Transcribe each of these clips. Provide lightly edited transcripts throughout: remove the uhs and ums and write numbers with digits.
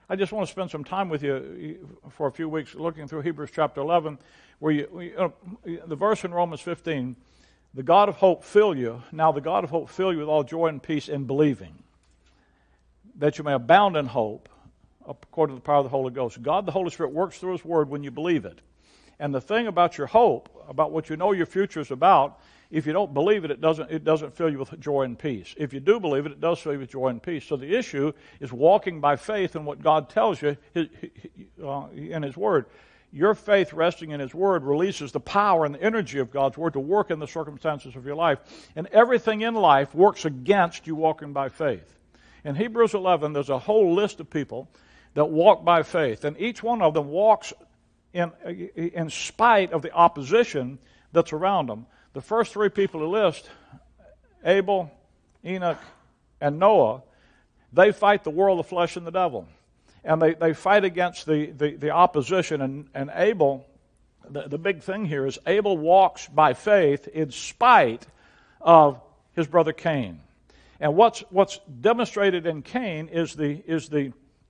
I just want to spend some time with you for a few weeks looking through Hebrews chapter 11, where the verse in Romans 15, the God of hope fill you. Now the God of hope fill you with all joy and peace in believing, that you may abound in hope according to the power of the Holy Ghost. God, the Holy Spirit, works through His Word when you believe it. And the thing about your hope, about what you know your future is about, if you don't believe it, it doesn't fill you with joy and peace. If you do believe it, it does fill you with joy and peace. So the issue is walking by faith in what God tells you in His Word. Your faith resting in His Word releases the power and the energy of God's Word to work in the circumstances of your life. And everything in life works against you walking by faith. In Hebrews 11, there's a whole list of people that walk by faith. And each one of them walks in spite of the opposition that's around them. The first three people who list, Abel, Enoch, and Noah, they fight the world, the flesh, and the devil. And they fight against the opposition. And Abel, the big thing here is Abel walks by faith in spite of his brother Cain. And what's demonstrated in Cain is the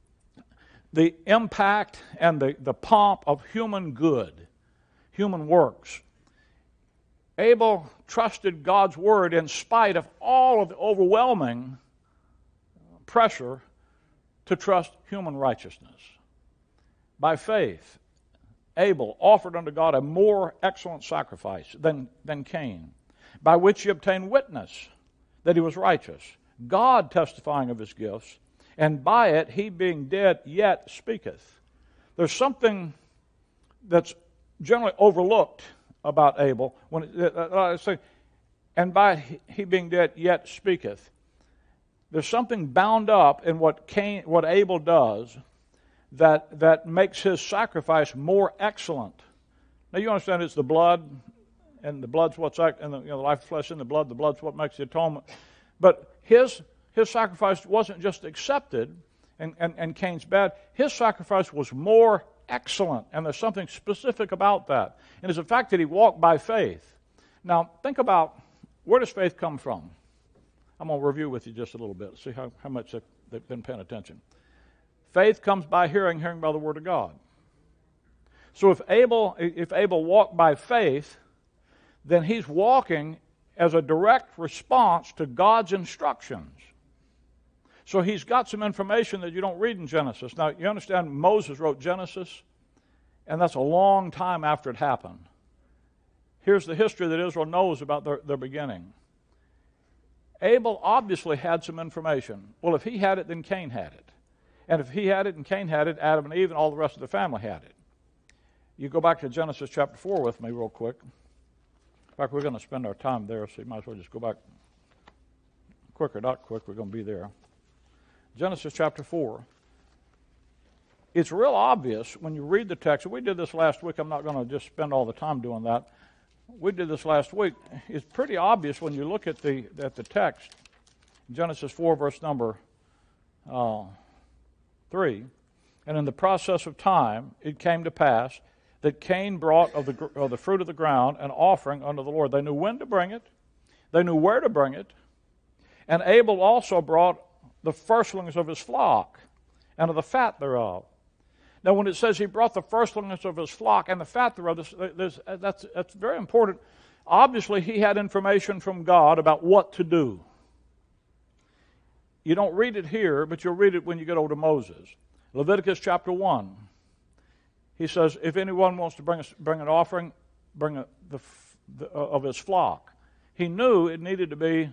impact and the pomp of human good, human works. Abel trusted God's Word in spite of all of the overwhelming pressure to trust human righteousness. By faith, Abel offered unto God a more excellent sacrifice than Cain, by which he obtained witness that he was righteous, God testifying of his gifts, and by it he being dead yet speaketh. There's something that's generally overlooked about Abel. And by he being dead yet speaketh. There's something bound up in what Abel does that makes his sacrifice more excellent. Now you understand it's the blood, and the blood's what's and the life of flesh in the blood's what makes the atonement. But his sacrifice wasn't just accepted, and Cain's bad. His sacrifice was more excellent, and there's something specific about that. And it's the fact that he walked by faith. Now, think about, where does faith come from? I'm going to review with you just a little bit, see how much they've been paying attention. Faith comes by hearing by the Word of God. So if Abel walked by faith, then he's walking as a direct response to God's instructions. So he's got some information that you don't read in Genesis. Now, you understand Moses wrote Genesis, and that's a long time after it happened. Here's the history that Israel knows about their beginning. Abel obviously had some information. Well, if he had it, then Cain had it. And if he had it and Cain had it, Adam and Eve and all the rest of the family had it. You go back to Genesis chapter 4 with me real quick. In fact, we're going to spend our time there, so you might as well just go back quick or not quick. We're going to be there. Genesis chapter 4. It's real obvious when you read the text. We did this last week. I'm not going to just spend all the time doing that. We did this last week. It's pretty obvious when you look at the text. Genesis 4, verse number 3. And in the process of time, it came to pass that Cain brought of the fruit of the ground an offering unto the Lord. They knew when to bring it. They knew where to bring it. And Abel also brought the firstlings of his flock and of the fat thereof. Now, when it says he brought the firstlings of his flock and the fat thereof, that's very important. Obviously, he had information from God about what to do. You don't read it here, but you'll read it when you get over to Moses. Leviticus chapter 1. He says, if anyone wants to bring an offering, bring of his flock. He knew it needed to be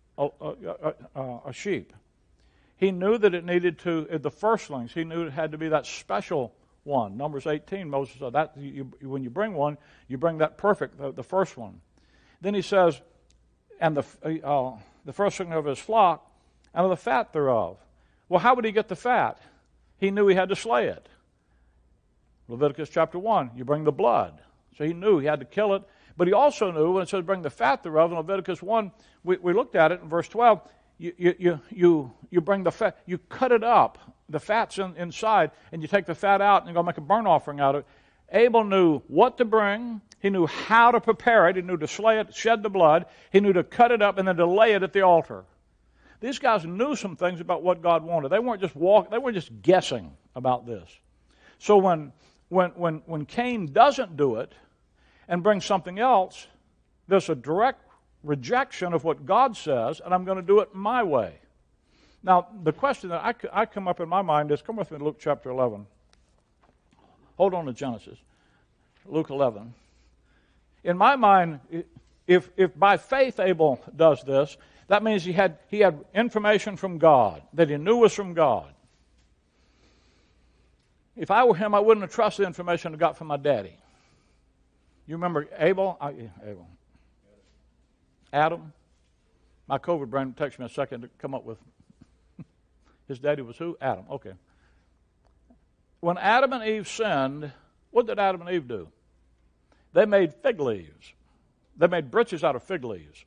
a sheep. He knew that it needed the firstlings. He knew it had to be that special one. Numbers 18, Moses said that when you bring one, you bring that perfect, the first one. Then he says, and the firstling of his flock, and of the fat thereof. Well, how would he get the fat? He knew he had to slay it. Leviticus chapter 1, you bring the blood. So he knew he had to kill it. But he also knew when it says bring the fat thereof, in Leviticus 1, we looked at it in verse 12, you bring the fat, you cut it up, the fat's inside, and you take the fat out and you're going to make a burnt offering out of it. Abel knew what to bring. He knew how to prepare it. He knew to slay it, shed the blood. He knew to cut it up and then to lay it at the altar. These guys knew some things about what God wanted. They weren't just guessing about this. So when Cain doesn't do it and brings something else, there's a direct rejection of what God says, and I'm going to do it my way. Now, the question that I come up in my mind is, come with me to Luke chapter 11. Hold on to Genesis. Luke 11. In my mind, if by faith Abel does this, that means he had information from God, that he knew was from God. If I were him, I wouldn't have trusted the information I got from my daddy. You remember Abel? Adam? My COVID brain takes me a second to come up with. His daddy was who? Adam. Okay. When Adam and Eve sinned, what did Adam and Eve do? They made fig leaves. They made breeches out of fig leaves.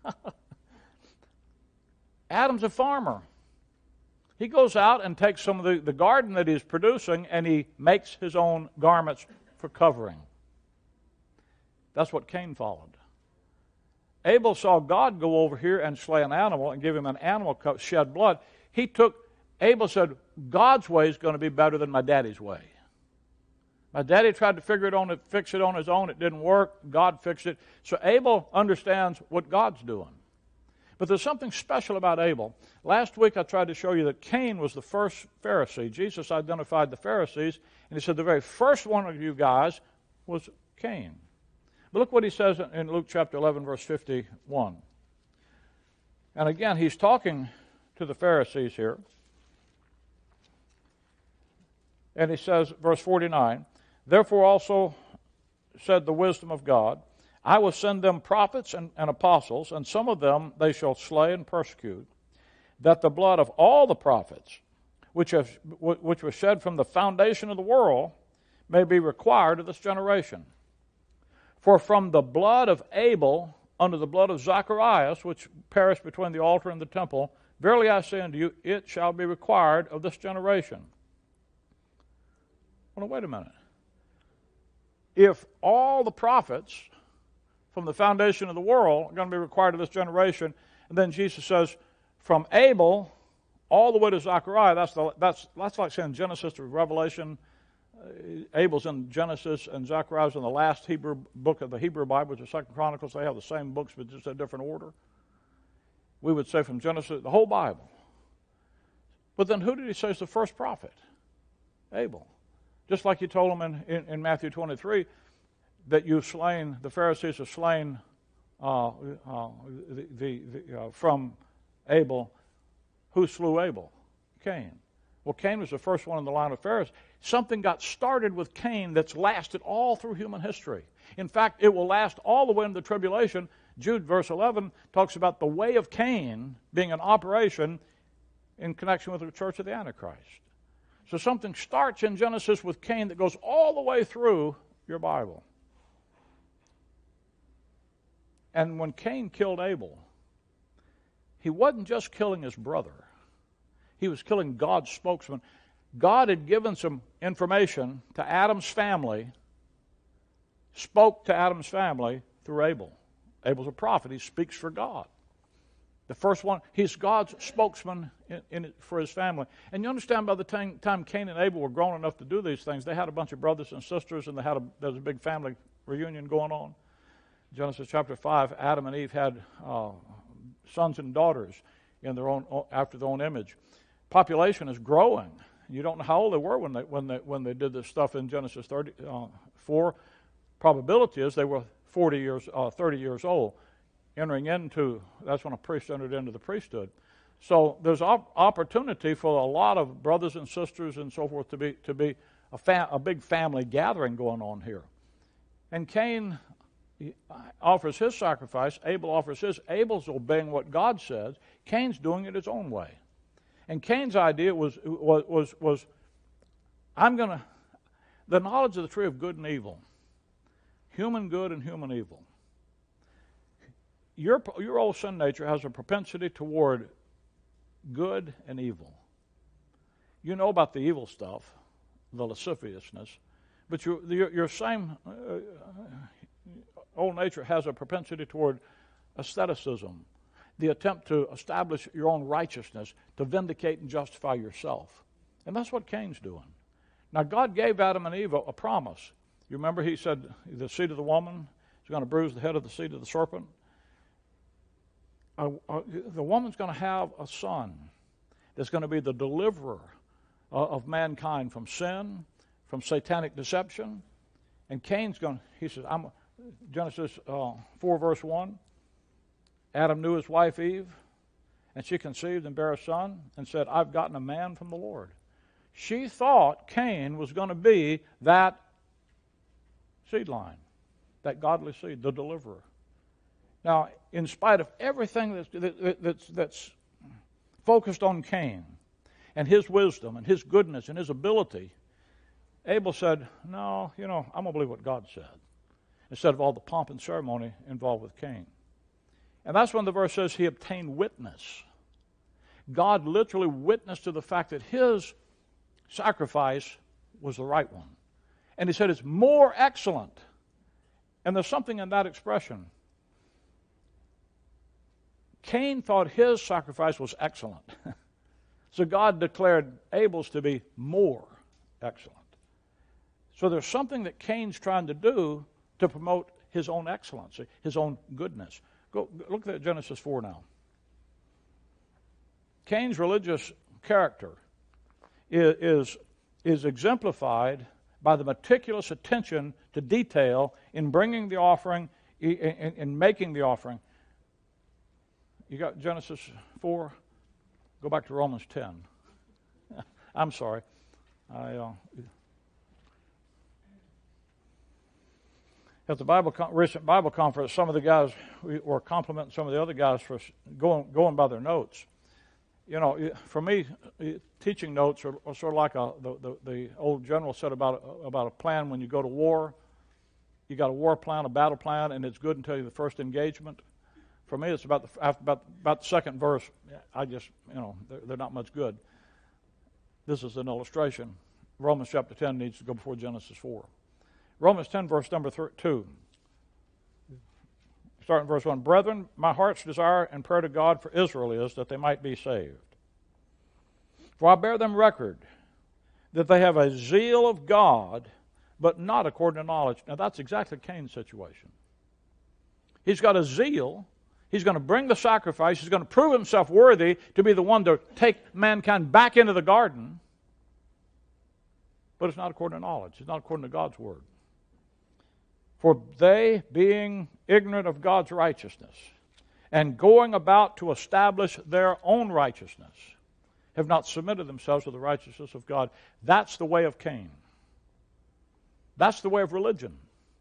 Adam's a farmer. He goes out and takes some of the garden that he's producing and he makes his own garments for covering. That's what Cain followed. Abel saw God go over here and slay an animal and give him an animal cut, shed blood. Abel said, God's way is going to be better than my daddy's way. My daddy tried to fix it on his own. It didn't work. God fixed it. So Abel understands what God's doing. But there's something special about Abel. Last week I tried to show you that Cain was the first Pharisee. Jesus identified the Pharisees, and he said the very first one of you guys was Cain. But look what he says in Luke chapter 11, verse 51. And again, he's talking to the Pharisees here. And he says, verse 49, therefore also said the wisdom of God, I will send them prophets and apostles, and some of them they shall slay and persecute, that the blood of all the prophets, which was shed from the foundation of the world, may be required of this generation. For from the blood of Abel unto the blood of Zacharias, which perished between the altar and the temple, verily I say unto you, it shall be required of this generation. Well, wait a minute. If all the prophets from the foundation of the world are going to be required of this generation, and then Jesus says, from Abel all the way to Zechariah, that's like saying Genesis to Revelation. Abel's in Genesis and Zechariah's in the last Hebrew book of the Hebrew Bible, which is 2 Chronicles. They have the same books, but just a different order. We would say from Genesis, the whole Bible. But then who did he say is the first prophet? Abel. Just like he told them in Matthew 23 that the Pharisees have slain from Abel. Who slew Abel? Cain. Well, Cain was the first one in the line of Pharisees. Something got started with Cain that's lasted all through human history. In fact, it will last all the way into the tribulation. Jude, verse 11, talks about the way of Cain being an operation in connection with the church of the Antichrist. So something starts in Genesis with Cain that goes all the way through your Bible. And when Cain killed Abel, he wasn't just killing his brother. He was killing God's spokesman. God had given some information to Adam's family, spoke to Adam's family through Abel. Abel's a prophet. He speaks for God. The first one, he's God's spokesman for his family. And you understand, by the time Cain and Abel were grown enough to do these things, they had a bunch of brothers and sisters, and there was a big family reunion going on. Genesis chapter 5, Adam and Eve had sons and daughters after their own image. Population is growing. You don't know how old they were when they did this stuff in Genesis 34. Probability is they were 30 years old. That's when a priest entered into the priesthood. So there's opportunity for a lot of brothers and sisters and so forth to be a big family gathering going on here. And Cain offers his sacrifice. Abel offers his. Abel's obeying what God says. Cain's doing it his own way. And Cain's idea was the knowledge of the tree of good and evil, human good and human evil. Your old sin nature has a propensity toward good and evil. You know about the evil stuff, the lasciviousness, but your same old nature has a propensity toward asceticism. the attempt to establish your own righteousness, to vindicate and justify yourself. And that's what Cain's doing. Now, God gave Adam and Eve a promise. You remember he said, the seed of the woman is going to bruise the head of the seed of the serpent. The woman's going to have a son that's going to be the deliverer of mankind from sin, from satanic deception. And Cain's going, he says, Genesis 4, verse 1, Adam knew his wife Eve, and she conceived and bare a son, and said, I've gotten a man from the Lord. She thought Cain was going to be that seed line, that godly seed, the deliverer. Now, in spite of everything that's focused on Cain and his wisdom and his goodness and his ability, Abel said, no, I'm going to believe what God said, instead of all the pomp and ceremony involved with Cain. And that's when the verse says he obtained witness. God literally witnessed to the fact that his sacrifice was the right one. And he said it's more excellent. And there's something in that expression. Cain thought his sacrifice was excellent. So God declared Abel's to be more excellent. So there's something that Cain's trying to do to promote his own excellency, his own goodness. Go look at Genesis 4 now. Cain's religious character is exemplified by the meticulous attention to detail in bringing the offering, in making the offering. You got Genesis 4? Go back to Romans 10. I'm sorry. At the recent Bible conference, some of the guys were complimenting some of the other guys for going by their notes. For me, teaching notes are sort of like the old general said about a plan when you go to war. You got a war plan, a battle plan, and it's good until the first engagement. For me, it's about the second verse. I just, they're not much good. This is an illustration. Romans chapter 10 needs to go before Genesis 4. Romans 10, verse number 2. Starting in verse 1. Brethren, my heart's desire and prayer to God for Israel is that they might be saved. For I bear them record that they have a zeal of God, but not according to knowledge. Now that's exactly Cain's situation. He's got a zeal. He's going to bring the sacrifice. He's going to prove himself worthy to be the one to take mankind back into the garden. But it's not according to knowledge. It's not according to God's word. For they, being ignorant of God's righteousness, and going about to establish their own righteousness, have not submitted themselves to the righteousness of God. That's the way of Cain. That's the way of religion.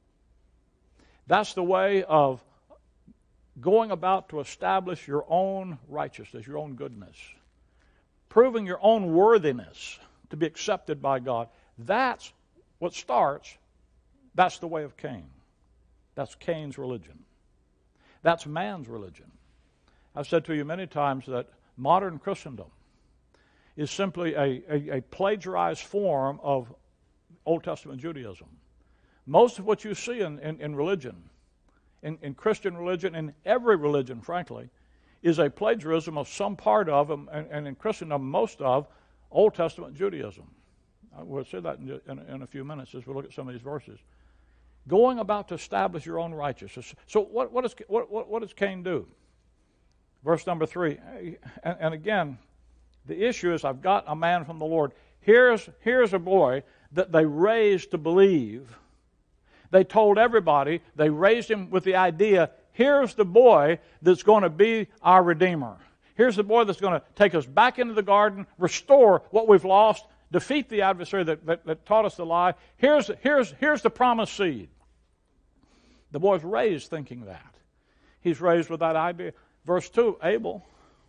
That's the way of going about to establish your own righteousness, your own goodness. Proving your own worthiness to be accepted by God. That's what starts. That's the way of Cain. That's Cain's religion. That's man's religion. I've said to you many times that modern Christendom is simply a plagiarized form of Old Testament Judaism. Most of what you see in religion, in Christian religion, in every religion, frankly, is a plagiarism of some part of, and in Christendom, most of, Old Testament Judaism. We'll see that in a few minutes as we look at some of these verses. Going about to establish your own righteousness. So what does Cain do? Verse number 3. And again, the issue is I've got a man from the Lord. Here's a boy that they raised to believe. They told everybody. They raised him with the idea, here's the boy that's going to be our Redeemer. Here's the boy that's going to take us back into the garden, restore what we've lost, defeat the adversary that taught us to lie. Here's the promised seed. The boy's raised thinking that. He's raised with that idea. Verse 2, Abel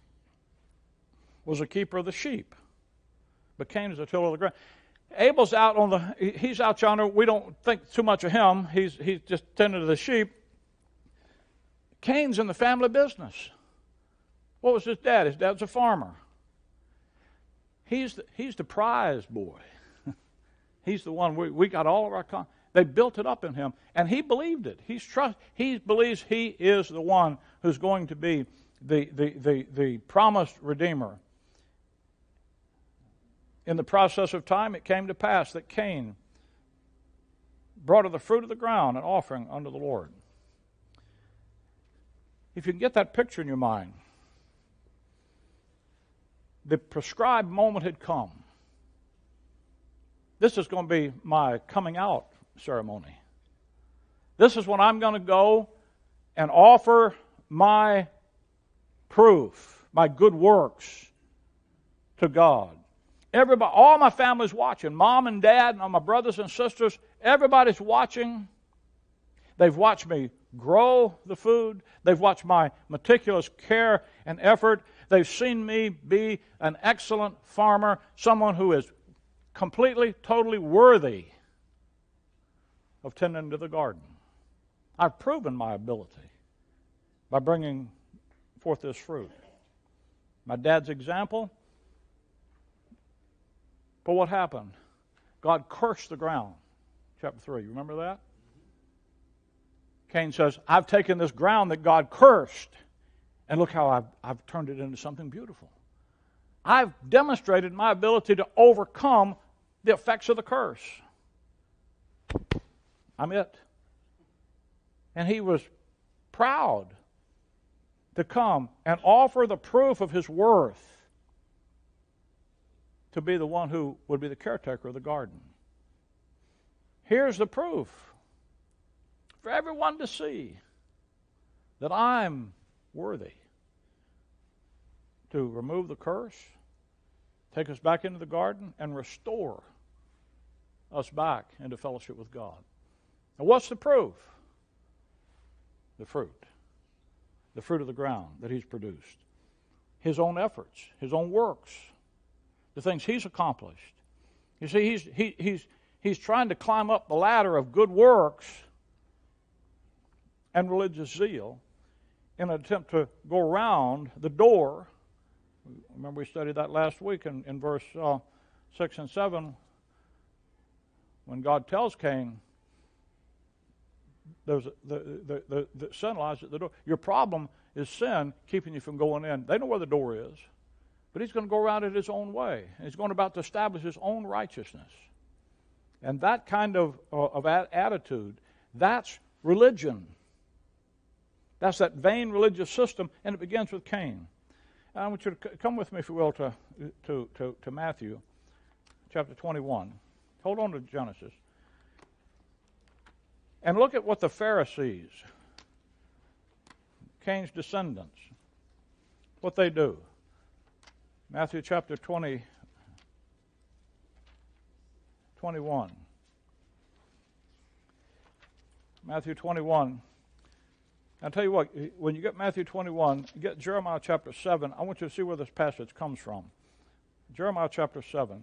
was a keeper of the sheep, but Cain is a tiller of the ground. Abel's he's out yonder. We don't think too much of him. He's just tending to the sheep. Cain's in the family business. What was his dad? His dad's a farmer. He's the prize boy. He's the one we got all of our. They built it up in him, and he believed it. He believes he is the one who's going to be the promised Redeemer. In the process of time, it came to pass that Cain brought of the fruit of the ground an offering unto the Lord. If you can get that picture in your mind, the prescribed moment had come. This is going to be my coming out ceremony. This is when I'm going to go and offer my proof, my good works to God. Everybody, all my family's watching. Mom and Dad and all my brothers and sisters, everybody's watching. They've watched me grow the food. They've watched my meticulous care and effort. They've seen me be an excellent farmer, someone who is completely, totally worthy of tending to the garden. I've proven my ability by bringing forth this fruit. My dad's example. But what happened? God cursed the ground. Chapter 3, you remember that? Cain says, I've taken this ground that God cursed, and look how I've turned it into something beautiful. I've demonstrated my ability to overcome the effects of the curse. I'm it. And he was proud to come and offer the proof of his worth to be the one who would be the caretaker of the garden. Here's the proof for everyone to see that I'm worthy to remove the curse, take us back into the garden, and restore us back into fellowship with God. Now, what's the proof? The fruit of the ground that he's produced. His own efforts, his own works, the things he's accomplished. You see, he's trying to climb up the ladder of good works and religious zeal in an attempt to go around the door. Remember we studied that last week in verse 6 and 7 when God tells Cain, there's the sin lies at the door. Your problem is sin keeping you from going in. They know where the door is, but he's going to go around it his own way. And he's going about to establish his own righteousness. And that kind of attitude, that's religion. That's that vain religious system, and it begins with Cain. And I want you to come with me, if you will, to Matthew chapter 21. Hold on to Genesis. And look at what the Pharisees, Cain's descendants, what they do. Matthew chapter 21. Matthew 21. I'll tell you what, when you get Matthew 21, you get Jeremiah chapter 7. I want you to see where this passage comes from. Jeremiah chapter 7.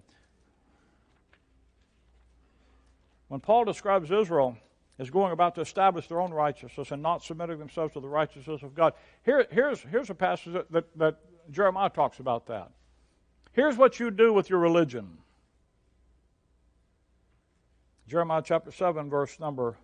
When Paul describes Israel as going about to establish their own righteousness and not submitting themselves to the righteousness of God, here's a passage that Jeremiah talks about that. Here's what you do with your religion. Jeremiah chapter 7, verse number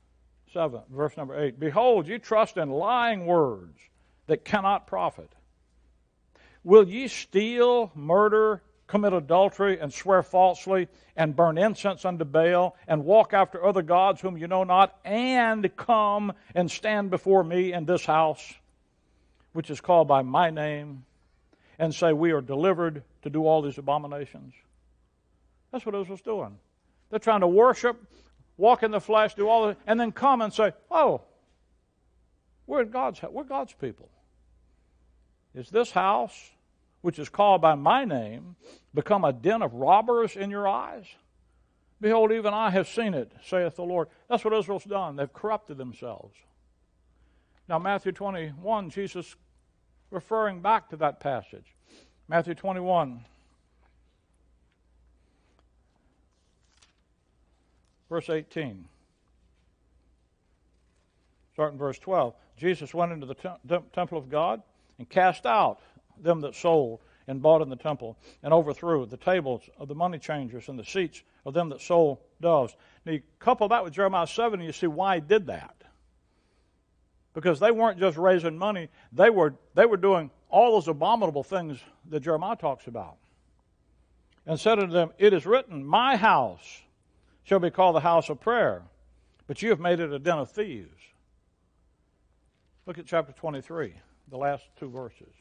8. Behold, ye trust in lying words that cannot profit. Will ye steal, murder, commit adultery, and swear falsely, and burn incense unto Baal, and walk after other gods whom you know not, and come and stand before me in this house, which is called by my name, and say, we are delivered to do all these abominations? That's what Israel's doing. They're trying to worship, walk in the flesh, do all that, and then come and say, oh, we're God's people. Is this house, which is called by my name, become a den of robbers in your eyes? Behold, even I have seen it, saith the Lord. That's what Israel's done. They've corrupted themselves. Now, Matthew 21, Jesus referring back to that passage. Matthew 21, verse 18. Starting verse 12. Jesus went into the temple of God and cast out them that sold and bought in the temple, and overthrew the tables of the money changers and the seats of them that sold doves. Now you couple that with Jeremiah 7 and you see why he did that. Because they weren't just raising money, they were doing all those abominable things that Jeremiah talks about. And said unto them, It is written, My house shall be called the house of prayer, but you have made it a den of thieves. Look at chapter 23, the last two verses.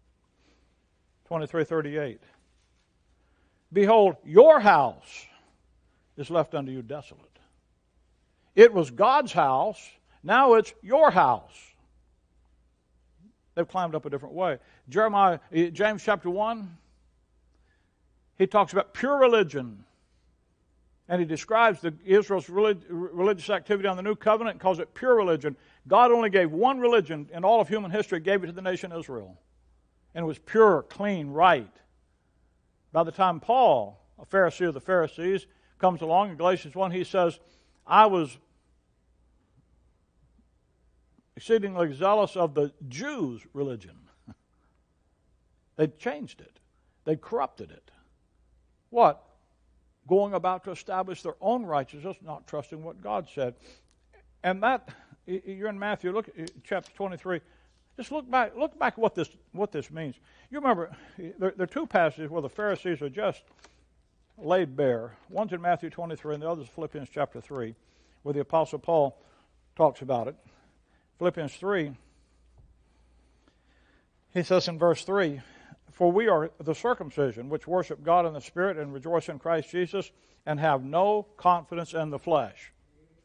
23:38. Behold, your house is left unto you desolate. It was God's house, now it's your house. They've climbed up a different way. James chapter 1, he talks about pure religion. And he describes Israel's religious activity on the new covenant and calls it pure religion. God only gave one religion in all of human history, gave it to the nation Israel. And it was pure, clean, right. By the time Paul, a Pharisee of the Pharisees, comes along in Galatians 1, he says, I was exceedingly zealous of the Jews' religion. They'd changed it. They'd corrupted it. What? Going about to establish their own righteousness, not trusting what God said. And that, you're in Matthew, look at chapter 23. Just look back at what this means. You remember, there are two passages where the Pharisees are just laid bare. One's in Matthew 23 and the other's Philippians chapter 3, where the Apostle Paul talks about it. Philippians 3, he says in verse 3, For we are the circumcision, which worship God in the Spirit and rejoice in Christ Jesus, and have no confidence in the flesh.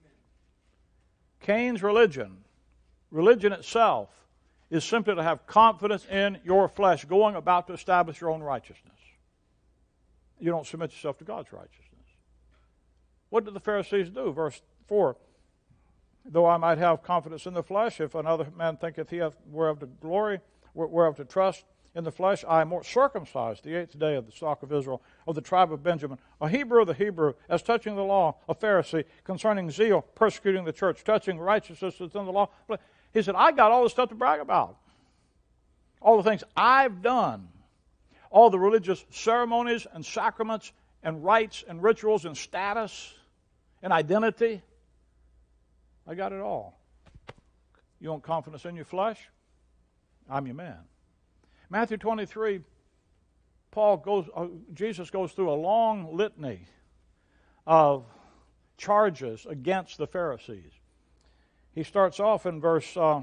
Cain's religion itself, is simply to have confidence in your flesh, going about to establish your own righteousness. You don't submit yourself to God's righteousness. What did the Pharisees do? Verse 4, Though I might have confidence in the flesh, if another man thinketh he hath whereof to glory, whereof to trust in the flesh, I am more circumcised the 8th day of the stock of Israel, of the tribe of Benjamin, a Hebrew of the Hebrew, as touching the law, a Pharisee, concerning zeal, persecuting the church, touching righteousness that's in the law. He said, I got all this stuff to brag about. All the things I've done. All the religious ceremonies and sacraments and rites and rituals and status and identity. I got it all. You want confidence in your flesh? I'm your man. Matthew 23, Jesus goes through a long litany of charges against the Pharisees. He starts off in verse,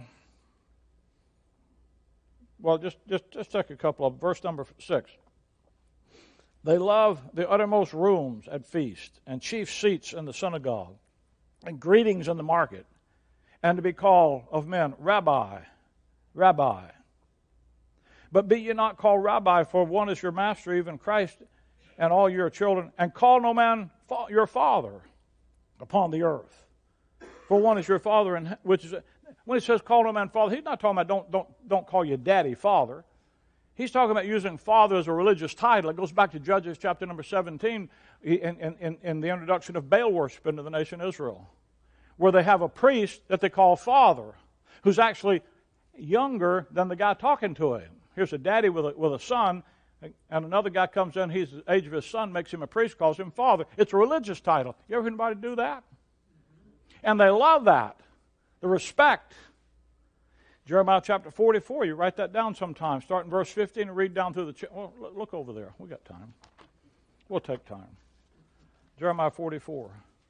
just take a couple of, verse number 6. They love the uttermost rooms at feast, and chief seats in the synagogue, and greetings in the market, and to be called of men, Rabbi, Rabbi. But be ye not called Rabbi, for one is your master, even Christ, and all your children. And call no man your father upon the earth, for one is your Father, and which is. When he says call no man father, he's not talking about don't call you daddy father. He's talking about using father as a religious title. It goes back to Judges chapter number 17 in the introduction of Baal worship into the nation Israel, where they have a priest that they call father, who's actually younger than the guy talking to him. Here's a daddy with a son, and another guy comes in, he's the age of his son, makes him a priest, calls him father. It's a religious title. You ever heard anybody do that? And they love that. The respect. Jeremiah chapter 44, you write that down sometime. Start in verse 15 and read down through the... look over there. We got time. We'll take time. Jeremiah 44.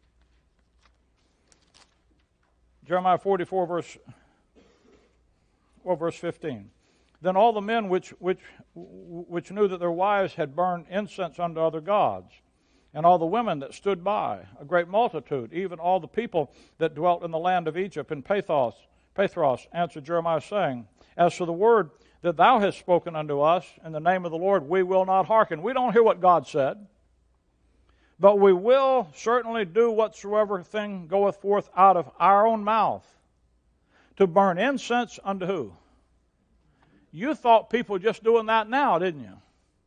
Jeremiah 44, verse 15. Then all the men which knew that their wives had burned incense unto other gods, and all the women that stood by, a great multitude, even all the people that dwelt in the land of Egypt, and Pathros, answered Jeremiah, saying, As for the word that thou hast spoken unto us in the name of the Lord, we will not hearken. We don't hear what God said, but we will certainly do whatsoever thing goeth forth out of our own mouth, to burn incense unto who? You thought people were just doing that now, didn't you?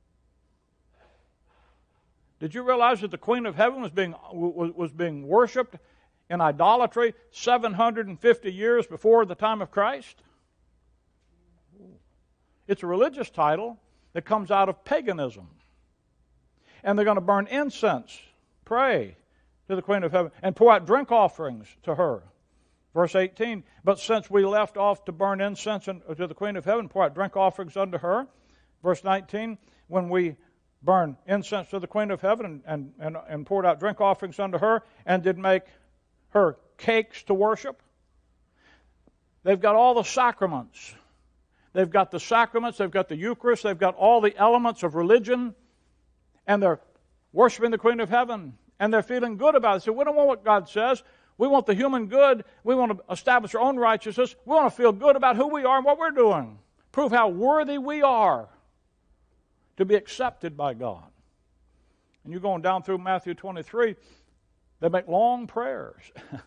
Did you realize that the Queen of Heaven was being worshipped in idolatry 750 years before the time of Christ? It's a religious title that comes out of paganism. And they're going to burn incense, pray to the Queen of Heaven, and pour out drink offerings to her. Verse 18, but since we left off to burn incense to the Queen of Heaven, pour out drink offerings unto her. Verse 19, when we burn incense to the Queen of Heaven and poured out drink offerings unto her and did make her cakes to worship. They've got all the sacraments. They've got the sacraments, they've got the Eucharist, they've got all the elements of religion, and they're worshiping the Queen of Heaven, and they're feeling good about it. So we don't want what God says. We want the human good. We want to establish our own righteousness. We want to feel good about who we are and what we're doing. Prove how worthy we are to be accepted by God. And you're going down through Matthew 23, they make long prayers.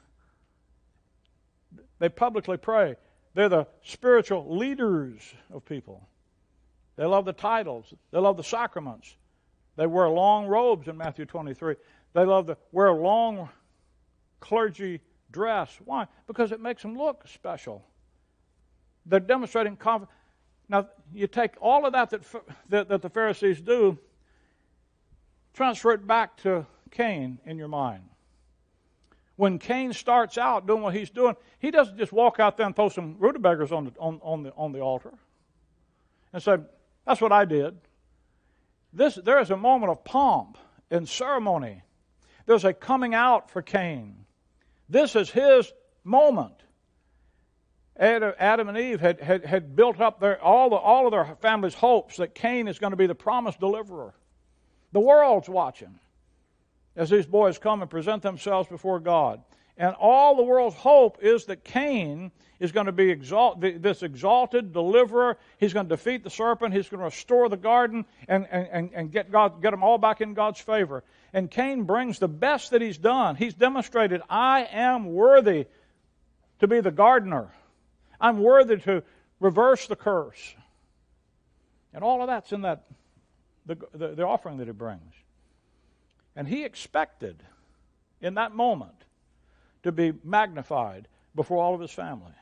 They publicly pray. They're the spiritual leaders of people. They love the titles. They love the sacraments. They wear long robes in Matthew 23. They love to wear long clergy dress. Why? Because it makes them look special. They're demonstrating confidence. Now, you take all of that the Pharisees do, transfer it back to Cain in your mind. When Cain starts out doing what he's doing, he doesn't just walk out there and throw some rutabagas on the altar and say, that's what I did. There is a moment of pomp and ceremony. There's a coming out for Cain. This is his moment. Adam and Eve had built up all of their family's hopes that Cain is going to be the promised deliverer. The world's watching as these boys come and present themselves before God. And all the world's hope is that Cain is going to be this exalted deliverer. He's going to defeat the serpent. He's going to restore the garden and get them all back in God's favor. And Cain brings the best that he's done. He's demonstrated, I am worthy to be the gardener. I'm worthy to reverse the curse. And all of that's in the offering that he brings. And he expected in that moment to be magnified before all of his family.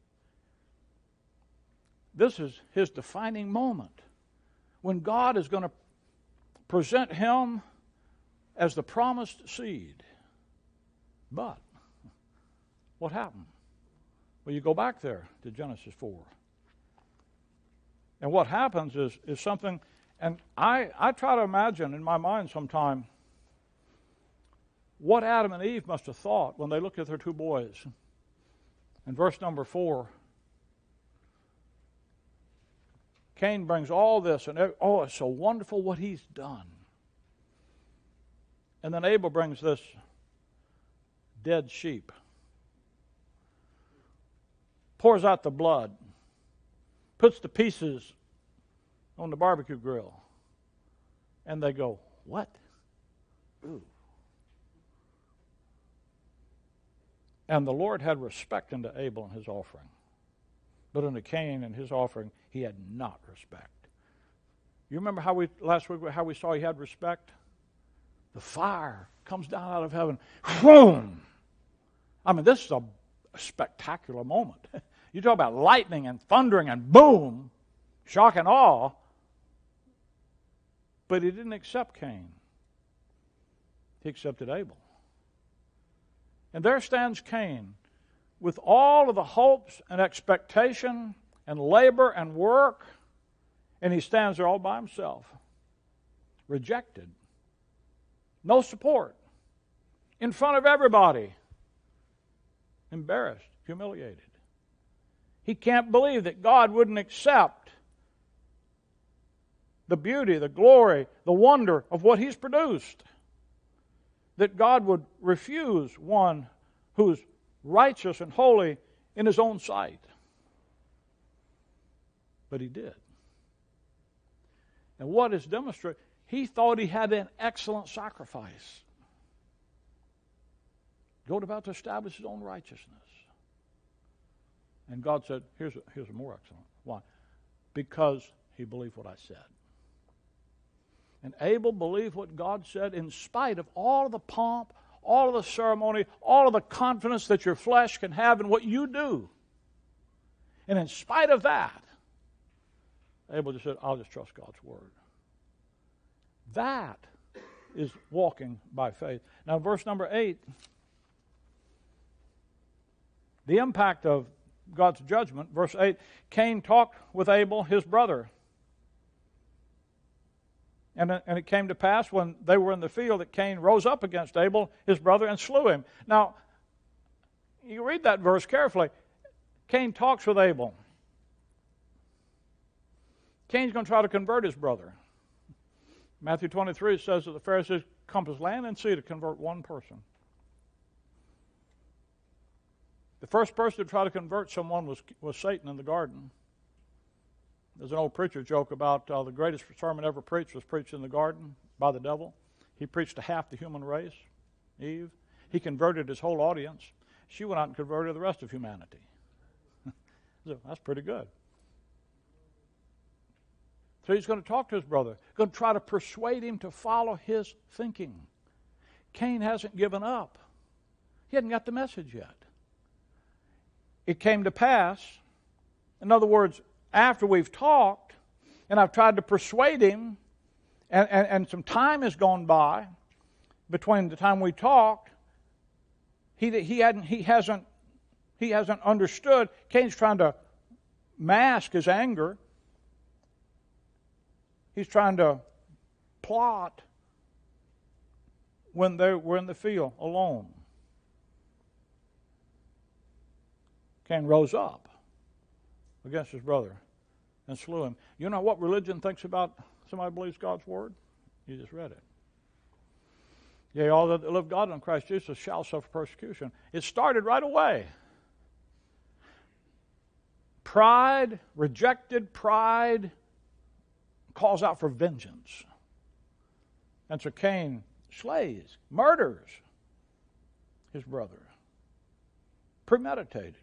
This is his defining moment when God is going to present him as the promised seed. But what happened? Well, you go back there to Genesis 4. And what happens is something, and I try to imagine in my mind sometime what Adam and Eve must have thought when they looked at their two boys. In verse number 4, Cain brings all this, and it's so wonderful what he's done. And then Abel brings this dead sheep, pours out the blood, puts the pieces on the barbecue grill, and they go, what? Ooh. And the Lord had respect unto Abel and his offering. But unto Cain and his offering, he had not respect. You remember last week how we saw he had respect? The fire comes down out of heaven. Boom! I mean, this is a spectacular moment. You talk about lightning and thundering and boom, shock and awe. But he didn't accept Cain. He accepted Abel. And there stands Cain with all of the hopes and expectation and labor and work, and he stands there all by himself, rejected, no support, in front of everybody, embarrassed, humiliated. He can't believe that God wouldn't accept the beauty, the glory, the wonder of what he's produced. That God would refuse one who's righteous and holy in his own sight. But he did. And what is demonstrated, he thought he had an excellent sacrifice. Going about to establish his own righteousness. And God said, here's a more excellent. Why? Because he believed what I said. And Abel believed what God said in spite of all of the pomp, all of the ceremony, all of the confidence that your flesh can have in what you do. And in spite of that, Abel just said, I'll just trust God's word. That is walking by faith. Now, verse number 8 The impact of God's judgment, verse 8, Cain talked with Abel, his brother. And it came to pass when they were in the field that Cain rose up against Abel, his brother, and slew him. Now, you read that verse carefully. Cain talks with Abel. Cain's going to try to convert his brother. Matthew 23 says that the Pharisees compassed land and sea to convert one person. The first person to try to convert someone was Satan in the garden. There's an old preacher joke about the greatest sermon ever preached was preached in the garden by the devil. He preached to half the human race, Eve. He converted his whole audience. She went out and converted the rest of humanity. So that's pretty good. So he's going to talk to his brother, going to try to persuade him to follow his thinking. Cain hasn't given up. He hadn't got the message yet. It came to pass, in other words, after we've talked, and I've tried to persuade him, and some time has gone by between the time we talked, he hasn't understood. Cain's trying to mask his anger. He's trying to plot when they were in the field alone. Cain rose up against his brother and slew him. You know what religion thinks about somebody believes God's word? You just read it. Yea, all that live God in Christ Jesus shall suffer persecution. It started right away. Pride, rejected pride, calls out for vengeance. And so Cain slays, murders his brother. Premeditated.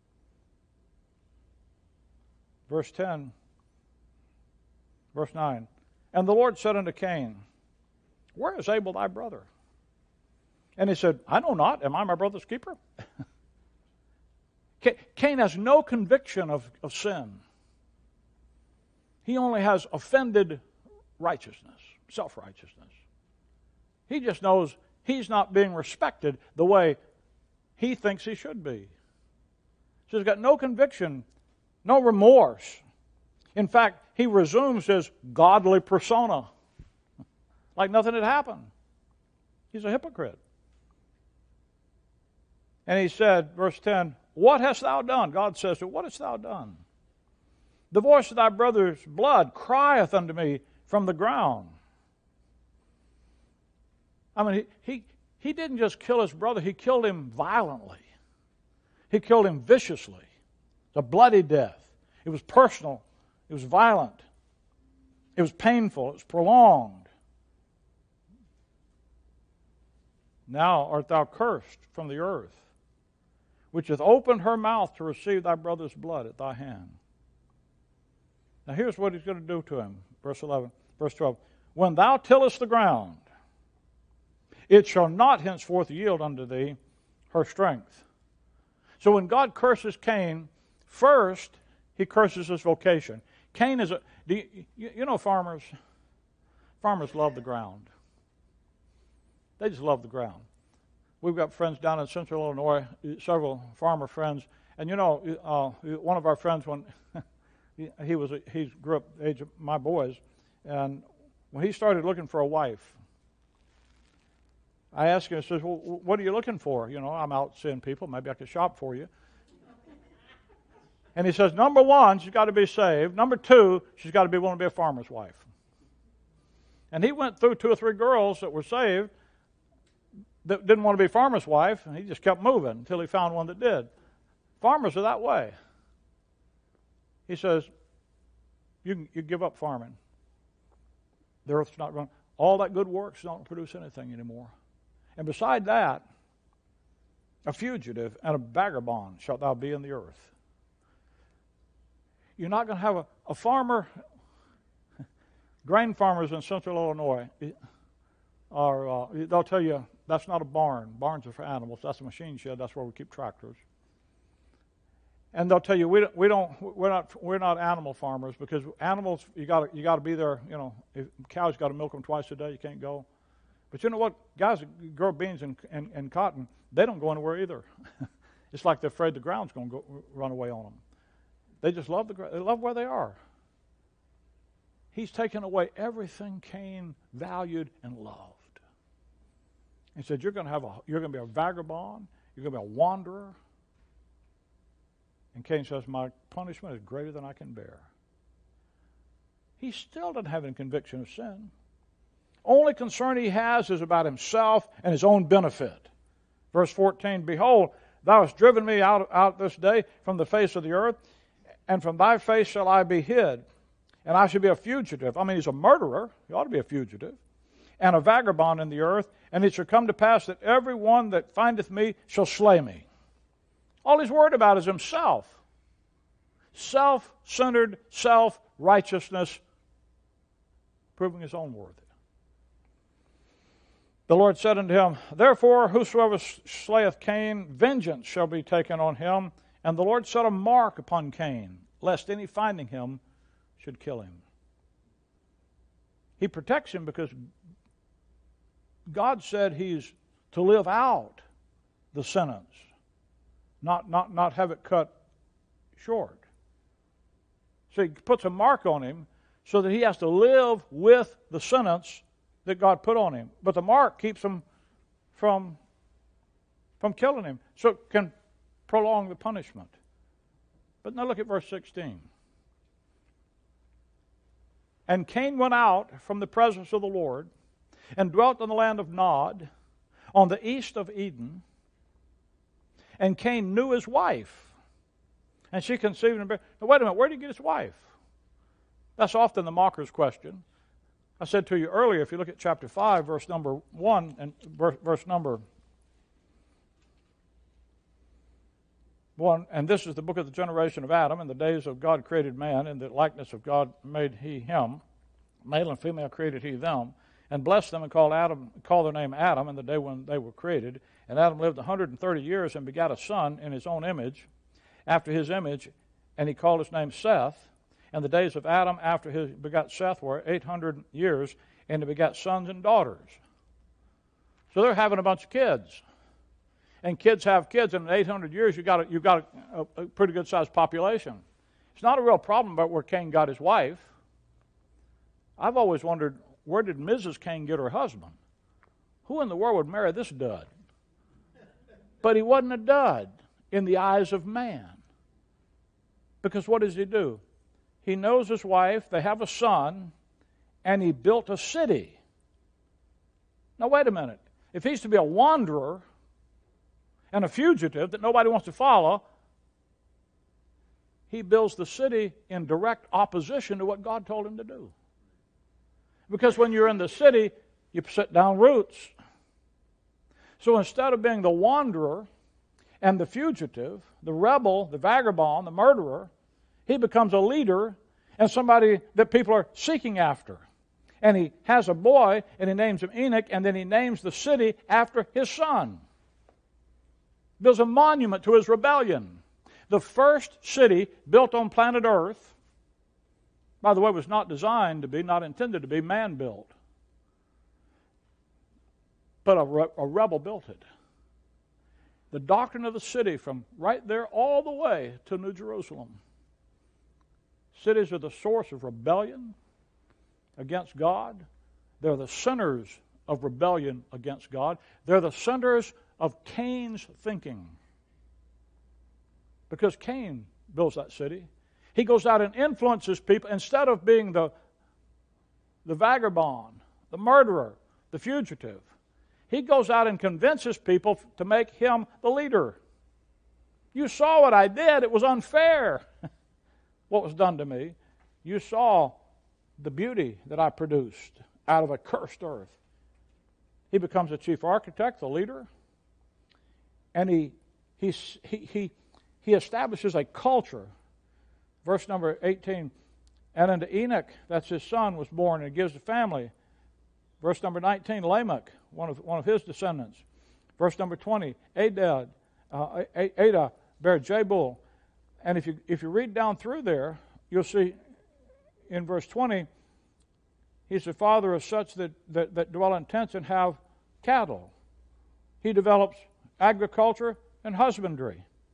Verse 10, verse 9. And the Lord said unto Cain, where is Abel thy brother? And he said, I know not. Am I my brother's keeper? Cain has no conviction of sin. He only has offended righteousness, self-righteousness. He just knows he's not being respected the way he thinks he should be. So he's got no conviction, no remorse. In fact, he resumes his godly persona like nothing had happened. He's a hypocrite. And he said, verse 10, what hast thou done? God says to him, what hast thou done? The voice of thy brother's blood crieth unto me from the ground. I mean, he didn't just kill his brother, he killed him violently. He killed him viciously. It's a bloody death. It was personal. It was violent. It was painful. It was prolonged. Now art thou cursed from the earth, which hath opened her mouth to receive thy brother's blood at thy hand. Now here's what he's going to do to him. Verse 11, verse 12. When thou tillest the ground, it shall not henceforth yield unto thee her strength. So when God curses Cain, first he curses his vocation. Cain is you know farmers? Farmers love the ground. They just love the ground. We've got friends down in Central Illinois, several farmer friends, and you know, one of our friends, when he grew up the age of my boys, and when he started looking for a wife, I asked him, I says, well, what are you looking for? You know, I'm out seeing people, maybe I could shop for you. And he says, number one, she's got to be saved. Number two, she's got to be willing to be a farmer's wife. And he went through 2 or 3 girls that were saved that didn't want to be a farmer's wife, and he just kept moving until he found one that did. Farmers are that way. He says, you give up farming. The earth's not going. All that good works don't produce anything anymore. And beside that, a fugitive and a vagabond shalt thou be in the earth. You're not going to have a farmer. Grain farmers in Central Illinois they'll tell you that's not a barn. Barns are for animals. That's a machine shed. That's where we keep tractors. And they'll tell you we're not animal farmers, because animals you got to be there. You know, if cows got to milk them twice a day. You can't go. But you know what? Guys that grow beans and cotton, they don't go anywhere either. It's like they're afraid the ground's going to run away on them. They just love they love where they are. He's taken away everything Cain valued and loved. He said, you're going to be a vagabond, you're going to be a wanderer. And Cain says, my punishment is greater than I can bear. He still doesn't have any conviction of sin. Only concern he has is about himself and his own benefit. Verse 14, behold, thou hast driven me out this day from the face of the earth, and from thy face shall I be hid, and I shall be a fugitive. I mean, he's a murderer. He ought to be a fugitive. And a vagabond in the earth, and it shall come to pass that every one that findeth me shall slay me. All he's worried about is himself. Self-centered, self-righteousness, proving his own worth. The Lord said unto him, therefore, whosoever slayeth Cain, vengeance shall be taken on him. And the Lord set a mark upon Cain, lest any finding him should kill him. He protects him because God said he's to live out the sentence, not have it cut short. So he puts a mark on him so that he has to live with the sentence that God put on him. But the mark keeps him from killing him. So it can prolong the punishment. But now look at verse 16. And Cain went out from the presence of the Lord and dwelt in the land of Nod on the east of Eden. And Cain knew his wife. And she conceived and bare. Now wait a minute, where did he get his wife? That's often the mocker's question. I said to you earlier, if you look at chapter 5, verse number 1 and verse number 1, and this is the book of the generation of Adam. In the days of God created man, in the likeness of God made he him. Male and female created he them, and blessed them and called their name Adam in the day when they were created. And Adam lived 130 years and begat a son in his own image, after his image, and he called his name Seth. And the days of Adam after he begat Seth were 800 years, and he begat sons and daughters. So they're having a bunch of kids. And kids have kids, and in 800 years you've got a pretty good sized population. It's not a real problem about where Cain got his wife. I've always wondered, where did Mrs. Cain get her husband? Who in the world would marry this dud? But he wasn't a dud in the eyes of man. Because what does he do? He knows his wife, they have a son, and he built a city. Now wait a minute. If he's to be a wanderer and a fugitive that nobody wants to follow, he builds the city in direct opposition to what God told him to do. Because when you're in the city, you set down roots. So instead of being the wanderer and the fugitive, the rebel, the vagabond, the murderer, he becomes a leader and somebody that people are seeking after. And he has a boy, and he names him Enoch, and then he names the city after his son. Builds a monument to his rebellion. The first city built on planet Earth, by the way, was not designed to be, not intended to be man-built. But a rebel built it. The doctrine of the city from right there all the way to New Jerusalem. Cities are the source of rebellion against God. They're the centers of rebellion against God. They're the centers of Cain's thinking. Because Cain builds that city. He goes out and influences people instead of being the vagabond, the murderer, the fugitive. He goes out and convinces people to make him the leader. You saw what I did. It was unfair. What was done to me. You saw the beauty that I produced out of a cursed earth. He becomes a chief architect, the leader, and he establishes a culture. Verse number 18, and unto Enoch, that's his son, was born, and gives a family. Verse number 19, Lamech, one of his descendants. Verse number 20, Ada bare Jabul. And if you read down through there, you'll see in verse 20, he's the father of such that dwell in tents and have cattle. He develops agriculture and husbandry.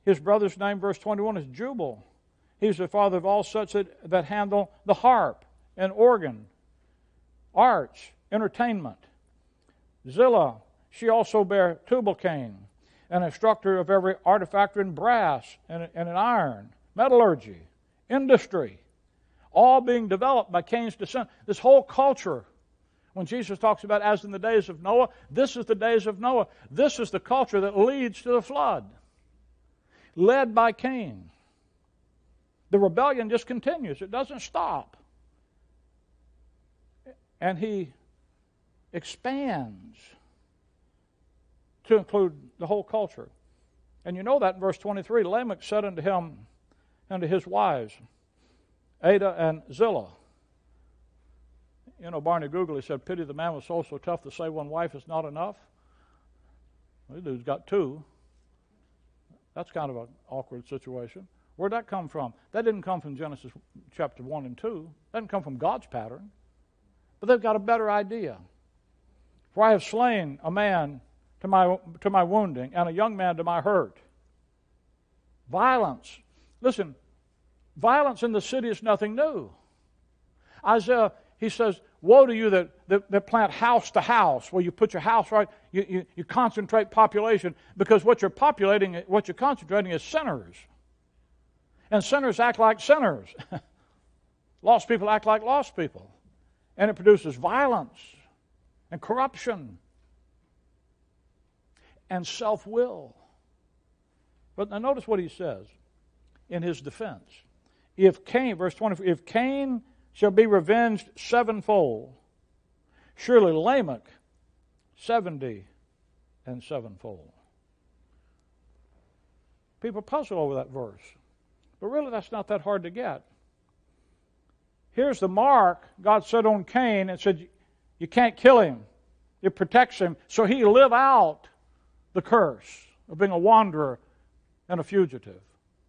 His brother's name, verse 21, is Jubal. He's the father of all such that handle the harp and organ, arts, entertainment. Zillah, she also bare Tubal-Cain, an instructor of every artifactor in brass and in iron, metallurgy, industry, all being developed by Cain's descent. This whole culture, when Jesus talks about as in the days of Noah, this is the days of Noah. This is the culture that leads to the flood, led by Cain. The rebellion just continues. It doesn't stop. And he expands to include the whole culture. And you know that in verse 23, Lamech said unto him, unto his wives, Adah and Zillah. You know, Barney Google said, pity the man was so tough to say one wife is not enough. Well, this dude's got two. That's kind of an awkward situation. Where'd that come from? That didn't come from Genesis chapter 1 and 2. That didn't come from God's pattern. But they've got a better idea. For I have slain a man to my wounding, and a young man to my hurt. Violence. Listen, violence in the city is nothing new. Isaiah, he says, woe to you that plant house to house, where you put your house right, you concentrate population, because what you're concentrating is sinners. And sinners act like sinners. Lost people act like lost people. And it produces violence and corruption and self-will. But now notice what he says in his defense. If Cain, verse 24, if Cain shall be revenged sevenfold, surely Lamech 70 and sevenfold. People puzzle over that verse. But really that's not that hard to get. Here's the mark God set on Cain and said, you can't kill him. It protects him. So he live out the curse of being a wanderer and a fugitive.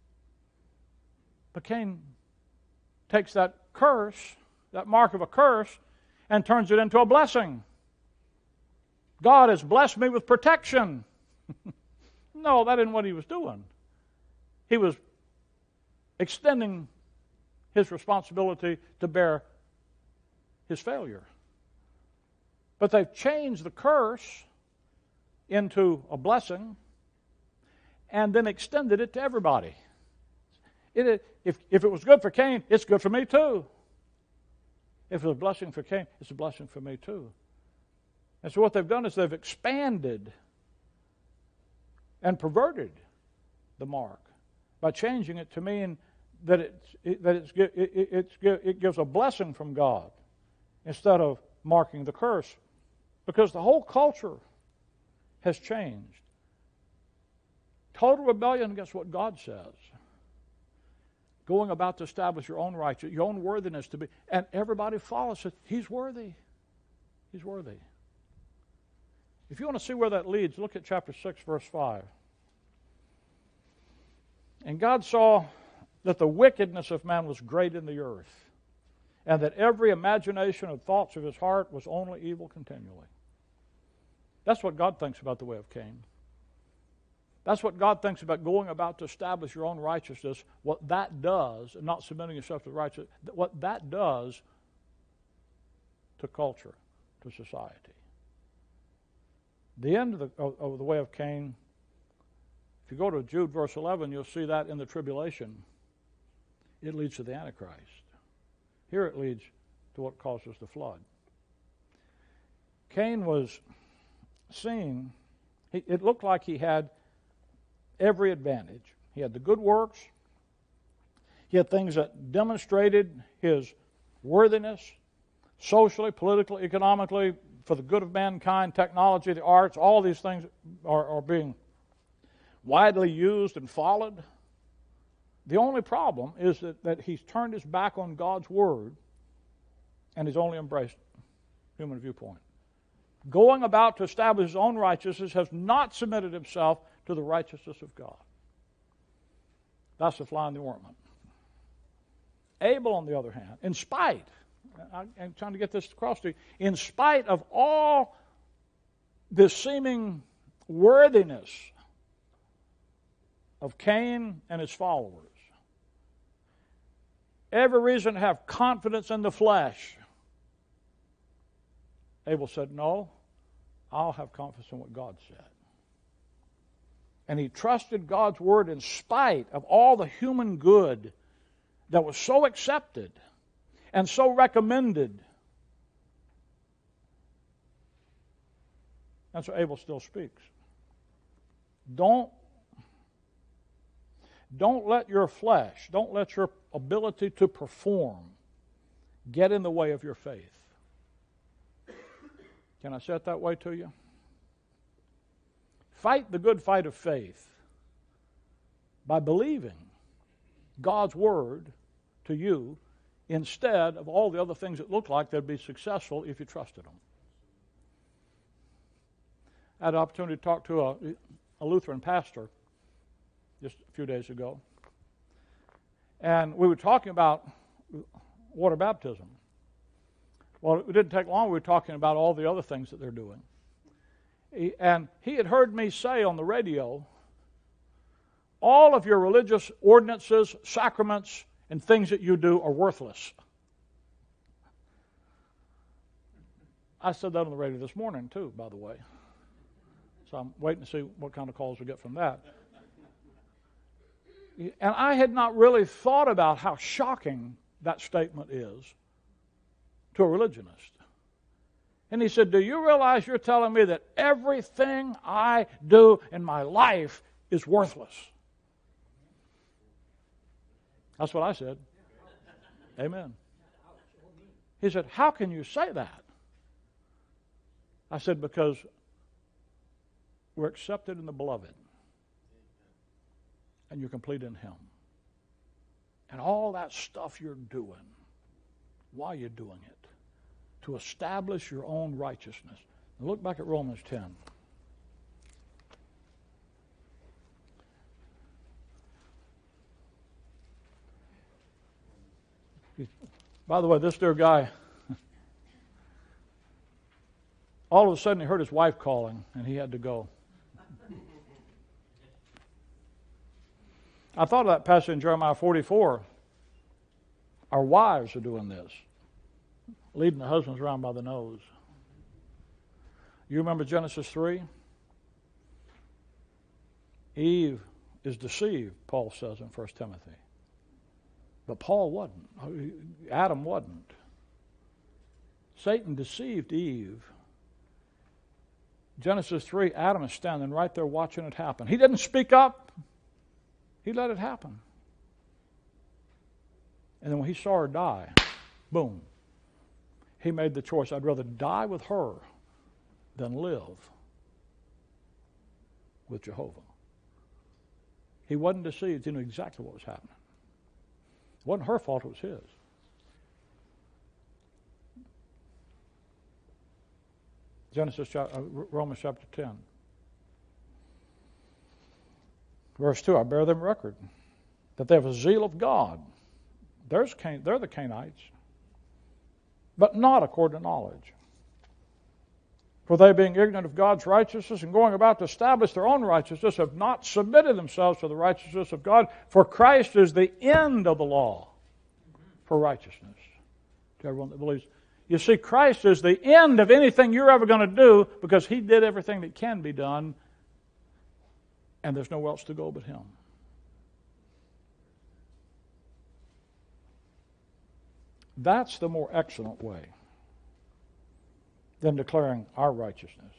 But Cain takes that curse, that mark of a curse, and turns it into a blessing. God has blessed me with protection. No, that isn't what he was doing. He was extending his responsibility to bear his failure. But they've changed the curse into a blessing and then extended it to everybody. If it was good for Cain, it's good for me too. If it was a blessing for Cain, it's a blessing for me too. And so what they've done is they've expanded and perverted the mark by changing it to mean that it gives a blessing from God instead of marking the curse, because the whole culture has changed. Total rebellion against what God says. Going about to establish your own righteousness, your own worthiness to be, and everybody follows it. He's worthy. He's worthy. If you want to see where that leads, look at chapter 6, verse 5. And God saw that the wickedness of man was great in the earth, and that every imagination of thoughts of his heart was only evil continually. That's what God thinks about the way of Cain. That's what God thinks about going about to establish your own righteousness, what that does, and not submitting yourself to the righteous, what that does to culture, to society. The end of the way of Cain, if you go to Jude verse 11, you'll see that in the tribulation, it leads to the Antichrist. Here it leads to what causes the flood. Cain was seen, it looked like he had every advantage. He had the good works. He had things that demonstrated his worthiness, socially, politically, economically, for the good of mankind, technology, the arts, all these things are being widely used and followed. The only problem is that he's turned his back on God's word and he's only embraced human viewpoint. Going about to establish his own righteousness, has not submitted himself to the righteousness of God. That's the fly in the ointment. Abel, on the other hand, in spite, I'm trying to get this across to you, in spite of all this seeming worthiness of Cain and his followers. Every reason to have confidence in the flesh. Abel said, no, I'll have confidence in what God said. And he trusted God's word in spite of all the human good that was so accepted and so recommended. And so Abel still speaks. Don't let your flesh, don't let your ability to perform get in the way of your faith. Can I say it that way to you? Fight the good fight of faith by believing God's word to you instead of all the other things that look like they'd be successful if you trusted them. I had an opportunity to talk to a Lutheran pastor just a few days ago. And we were talking about water baptism. Well, it didn't take long. We were talking about all the other things that they're doing. And he had heard me say on the radio, all of your religious ordinances, sacraments, and things that you do are worthless. I said that on the radio this morning, too, by the way. So I'm waiting to see what kind of calls we get from that. And I had not really thought about how shocking that statement is to a religionist. And he said, do you realize you're telling me that everything I do in my life is worthless? That's what I said. Amen. He said, how can you say that? I said, because we're accepted in the beloved. And you're complete in him. And all that stuff you're doing, why you're doing it, to establish your own righteousness. Now look back at Romans 10. By the way, this dear guy, all of a sudden he heard his wife calling, and he had to go. I thought of that passage in Jeremiah 44. Our wives are doing this, leading the husbands around by the nose. You remember Genesis 3? Eve is deceived, Paul says in 1 Timothy. But Paul wasn't. Adam wasn't. Satan deceived Eve. Genesis 3, Adam is standing right there watching it happen. He didn't speak up. He let it happen. And then when he saw her die, boom, he made the choice. I'd rather die with her than live with Jehovah. He wasn't deceived. He knew exactly what was happening. It wasn't her fault, it was his. Romans chapter 10. Verse 2, I bear them record that they have a zeal of God. They're the Cainites, but not according to knowledge. For they, being ignorant of God's righteousness and going about to establish their own righteousness, have not submitted themselves to the righteousness of God. For Christ is the end of the law for righteousness to everyone that believes. You see, Christ is the end of anything you're ever going to do because He did everything that can be done, and there's nowhere else to go but Him. That's the more excellent way than declaring our righteousness.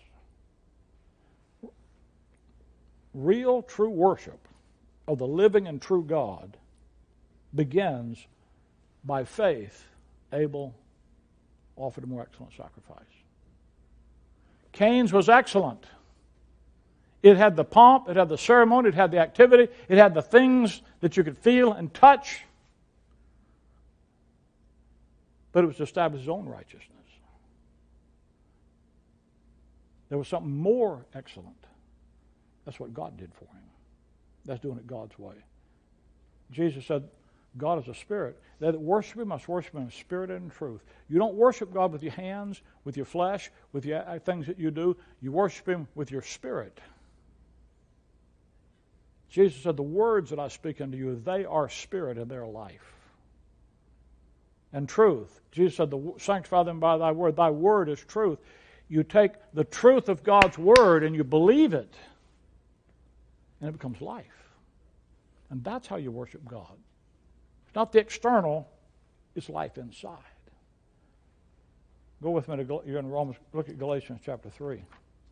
Real, true worship of the living and true God begins by faith. Abel offered a more excellent sacrifice. Cain's was excellent. It had the pomp, it had the ceremony, it had the activity, it had the things that you could feel and touch. But it was to establish his own righteousness. There was something more excellent. That's what God did for him. That's doing it God's way. Jesus said, God is a spirit. They that worship Him must worship Him in spirit and in truth. You don't worship God with your hands, with your flesh, with the things that you do. You worship Him with your spirit. Jesus said, the words that I speak unto you, they are spirit and they are life. And truth. Jesus said, sanctify them by thy word. Thy word is truth. You take the truth of God's word and you believe it, and it becomes life. And that's how you worship God. It's not the external, it's life inside. Go with me to you're in Romans. Look at Galatians chapter 3.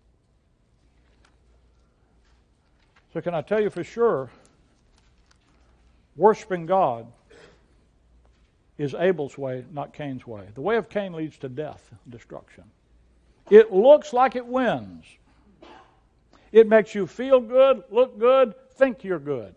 So can I tell you for sure, worshiping God is Abel's way, not Cain's way. The way of Cain leads to death, destruction. It looks like it wins. It makes you feel good, look good, think you're good,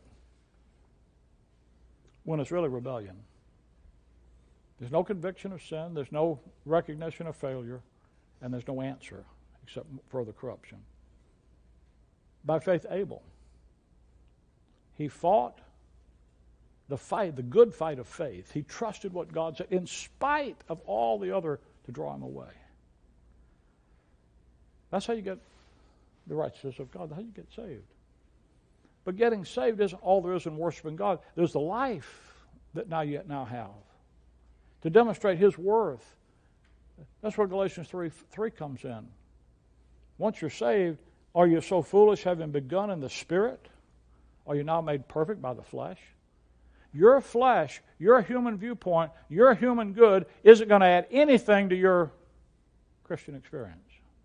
when it's really rebellion. There's no conviction of sin, there's no recognition of failure, and there's no answer except further corruption. By faith, Abel, he fought the fight, the good fight of faith. He trusted what God said in spite of all the other to draw him away. That's how you get the righteousness of God. That's how you get saved. But getting saved isn't all there is in worshiping God. There's the life that you now have to demonstrate His worth. That's where Galatians 3 comes in. Once you're saved, are you so foolish, having begun in the Spirit? Are you now made perfect by the flesh? Your flesh, your human viewpoint, your human good isn't going to add anything to your Christian experience.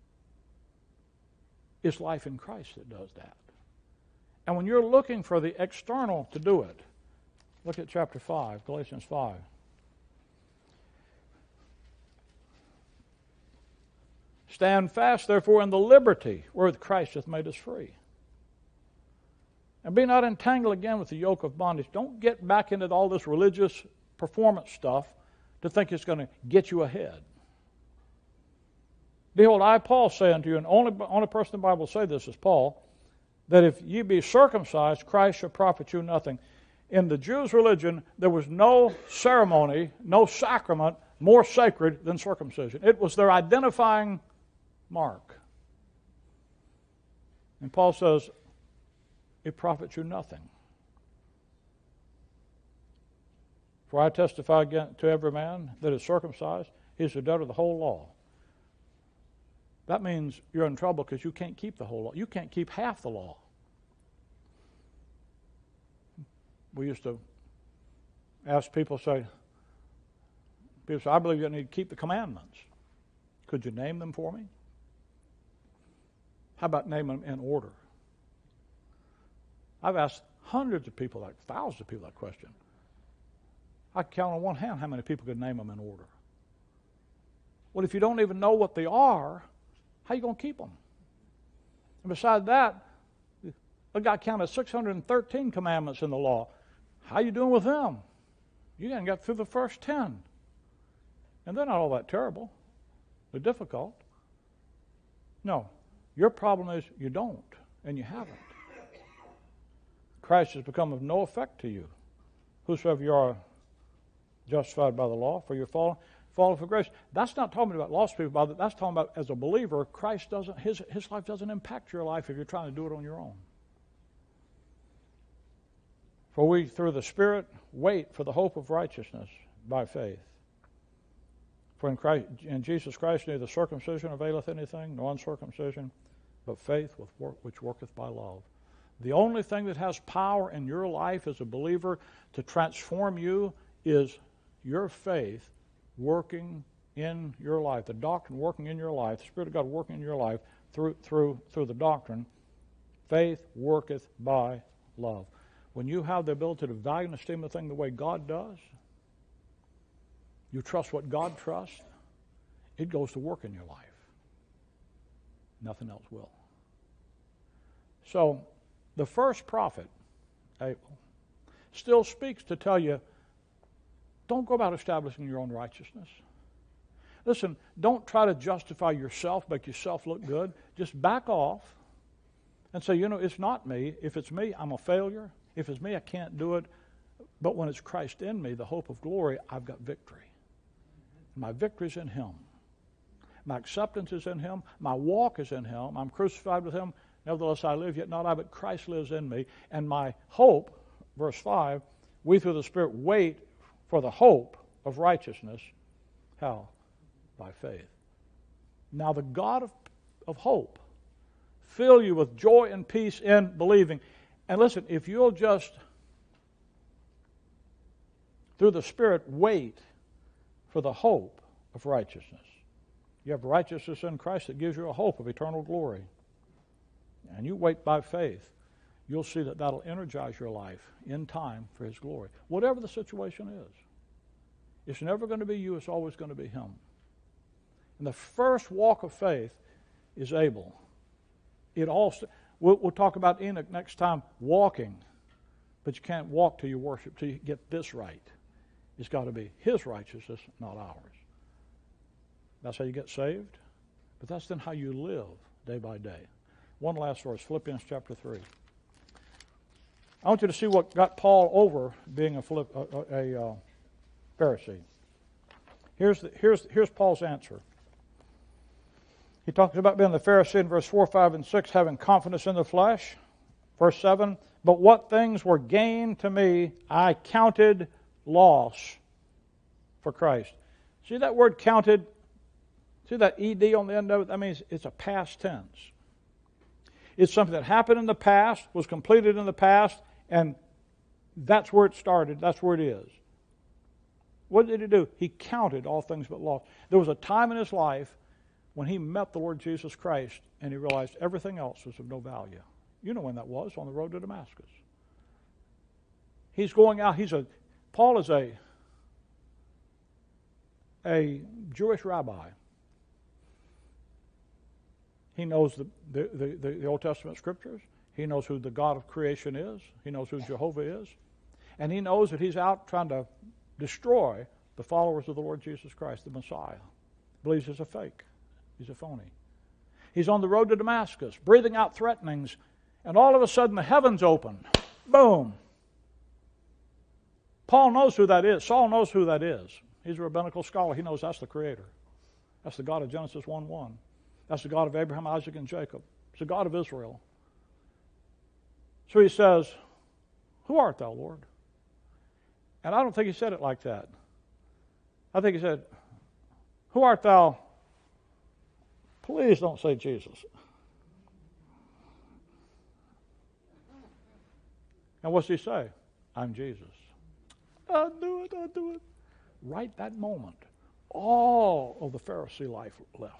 It's life in Christ that does that. And when you're looking for the external to do it, look at chapter 5, Galatians 5. Stand fast, therefore, in the liberty wherewith Christ hath made us free. And be not entangled again with the yoke of bondage. Don't get back into all this religious performance stuff to think it's going to get you ahead. Behold, I, Paul, say unto you, and only person in the Bible will say this is Paul, that if ye be circumcised, Christ shall profit you nothing. In the Jews' religion, there was no ceremony, no sacrament more sacred than circumcision. It was their identifying mark. And Paul says, it profits you nothing. For I testify again to every man that is circumcised, he is the debtor of the whole law. That means you're in trouble because you can't keep the whole law. You can't keep half the law. We used to ask people, say, I believe you need to keep the commandments. Could you name them for me? How about naming them in order? I've asked hundreds of people, like thousands of people, that question. I can count on one hand how many people could name them in order. Well, if you don't even know what they are, how are you going to keep them? And besides that, a guy counted 613 commandments in the law. How you doing with them? You haven't got through the first 10. And they're not all that terrible. They're difficult. No, your problem is you don't, and you haven't. Christ has become of no effect to you. Whosoever you are justified by the law, for you're fallen for grace. That's not talking about lost people. That's talking about as a believer, Christ doesn't, his life doesn't impact your life if you're trying to do it on your own. For we, through the Spirit, wait for the hope of righteousness by faith. For in Jesus Christ neither circumcision availeth anything, nor uncircumcision, but faith which worketh by love. The only thing that has power in your life as a believer to transform you is your faith working in your life, the doctrine working in your life, the Spirit of God working in your life through the doctrine. Faith worketh by love. When you have the ability to value and esteem a thing the way God does, you trust what God trusts, it goes to work in your life. Nothing else will. So, the first prophet, Abel, still speaks to tell you, don't go about establishing your own righteousness. Listen, don't try to justify yourself, make yourself look good. Just back off and say, it's not me. If it's me, I'm a failure. If it's me, I can't do it. But when it's Christ in me, the hope of glory, I've got victory. My victory is in Him. My acceptance is in Him. My walk is in Him. I'm crucified with Him. Nevertheless I live, yet not I, but Christ lives in me. And my hope, verse 5, we through the Spirit wait for the hope of righteousness. How? By faith. Now the God of hope fill you with joy and peace in believing. And listen, if you'll just, through the Spirit, wait for the hope of righteousness. You have righteousness in Christ that gives you a hope of eternal glory. And you wait by faith. You'll see that that'll energize your life in time for His glory. Whatever the situation is. It's never going to be you. It's always going to be Him. And the first walk of faith is Abel. We'll talk about Enoch next time, walking. But you can't walk till you worship, till you get this right. It's got to be His righteousness, not ours. That's how you get saved. But that's then how you live day by day. One last verse, Philippians chapter 3. I want you to see what got Paul over being a Pharisee. Here's Paul's answer. He talks about being the Pharisee in verse 4, 5, and 6, having confidence in the flesh. Verse 7, but what things were gain to me, I counted loss for Christ. See that word counted? See that ed on the end of it? That means it's a past tense. It's something that happened in the past, was completed in the past, and that's where it started. That's where it is. What did he do? He counted all things but loss. There was a time in his life when he met the Lord Jesus Christ and he realized everything else was of no value. You know when that was, on the road to Damascus. He's going out. Paul is a Jewish rabbi. He knows the Old Testament scriptures. He knows who the God of creation is. He knows who Jehovah is. And he knows that he's out trying to destroy the followers of the Lord Jesus Christ, the Messiah. Believes he's a fake. He's a phony. He's on the road to Damascus, breathing out threatenings, and all of a sudden the heavens open. Boom. Paul knows who that is. Saul knows who that is. He's a rabbinical scholar. He knows that's the Creator. That's the God of Genesis 1:1. That's the God of Abraham, Isaac, and Jacob. It's the God of Israel. So he says, who art thou, Lord? And I don't think he said it like that. I think he said, who art thou? Please don't say Jesus. And what's he say? I'm Jesus. I'll do it. Right that moment, all of the Pharisee life left.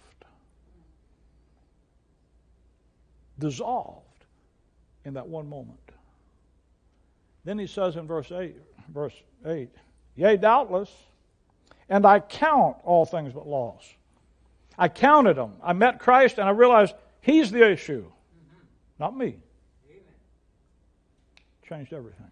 Dissolved in that one moment. Then he says in verse 8, yea, doubtless, and I count all things but loss. I counted them. I met Christ and I realized He's the issue, not me. Changed everything.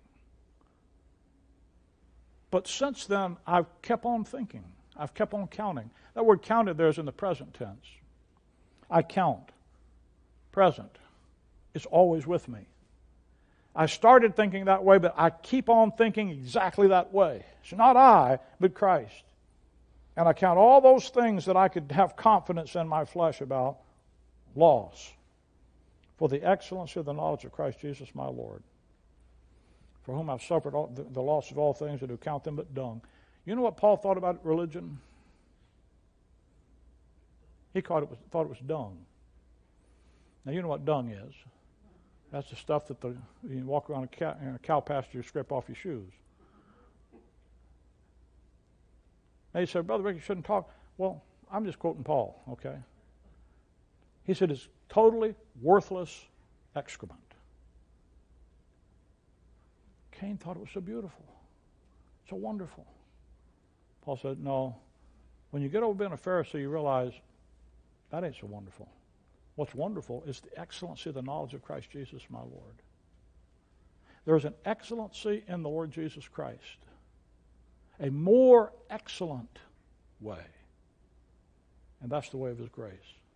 But since then, I've kept on thinking. I've kept on counting. That word counted there is in the present tense. I count. Present. It's always with me. I started thinking that way, but I keep on thinking exactly that way. It's not I, but Christ. And I count all those things that I could have confidence in my flesh about loss for the excellency of the knowledge of Christ Jesus my Lord, for whom I've suffered the loss of all things and who count them but dung. You know what Paul thought about religion? He thought it was dung. Now you know what dung is. That's the stuff that you walk around in a cow pasture, you scrape off your shoes. And he said, Brother Rick, you shouldn't talk. Well, I'm just quoting Paul, okay? He said it's totally worthless excrement. Cain thought it was so beautiful, so wonderful. Paul said, no. When you get over being a Pharisee, you realize that ain't so wonderful. What's wonderful is the excellency of the knowledge of Christ Jesus my Lord. There's an excellency in the Lord Jesus Christ. A more excellent way. And that's the way of His grace.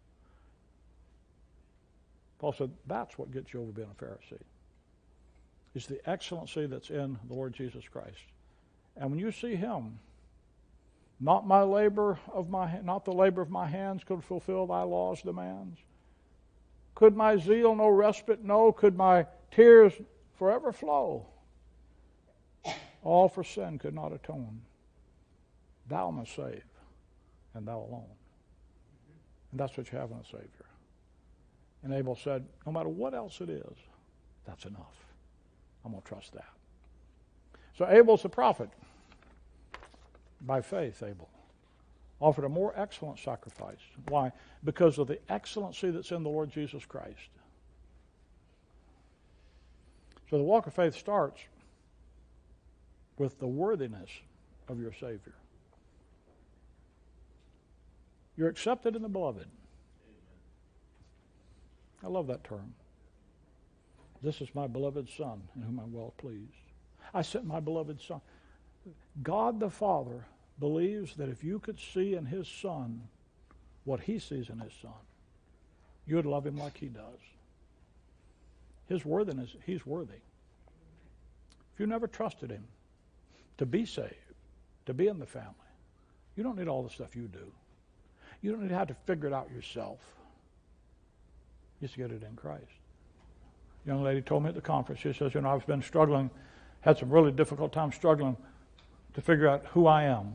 Paul said, that's what gets you over being a Pharisee. Is the excellency that's in the Lord Jesus Christ. And when you see Him, not the labor of my hands could fulfill thy law's demands. Could my zeal no respite know? Could my tears forever flow? All for sin could not atone. Thou must save, and thou alone. And that's what you have in a Savior. And Abel said, no matter what else it is, that's enough. I'm going to trust that. So Abel's the prophet. By faith, Abel offered a more excellent sacrifice. Why? Because of the excellency that's in the Lord Jesus Christ. So the walk of faith starts with the worthiness of your Savior. You're accepted in the beloved. I love that term. This is my beloved Son, in whom I'm well pleased. I sent my beloved Son. God the Father believes that if you could see in His Son what He sees in His Son, you would love Him like He does. His worthiness, He's worthy. If you never trusted Him to be saved, to be in the family, you don't need all the stuff you do. You don't need to have to figure it out yourself. You just get it in Christ. A young lady told me at the conference, she says, I've been struggling, had some really difficult time struggling to figure out who I am.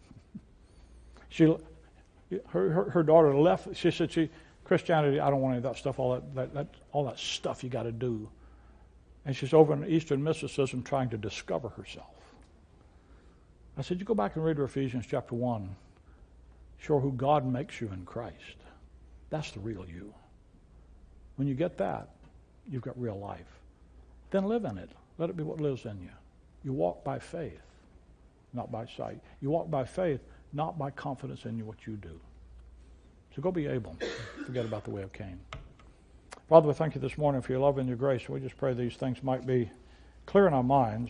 Her daughter left. She said, Christianity, I don't want any of that stuff, all that stuff you got to do. And she's over in Eastern mysticism trying to discover herself. I said, you go back and read Ephesians chapter 1. Show who God makes you in Christ. That's the real you. When you get that, you've got real life. Then live in it. Let it be what lives in you. You walk by faith, not by sight. You walk by faith, not by confidence in what you do. So go be able. Forget about the way of Cain. Father, we thank you this morning for your love and your grace. We just pray these things might be clear in our minds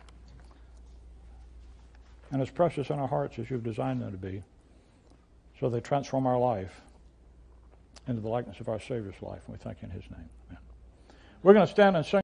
and as precious in our hearts as you've designed them to be, so they transform our life into the likeness of our Savior's life. And we thank you in His name. Amen. We're going to stand and sing.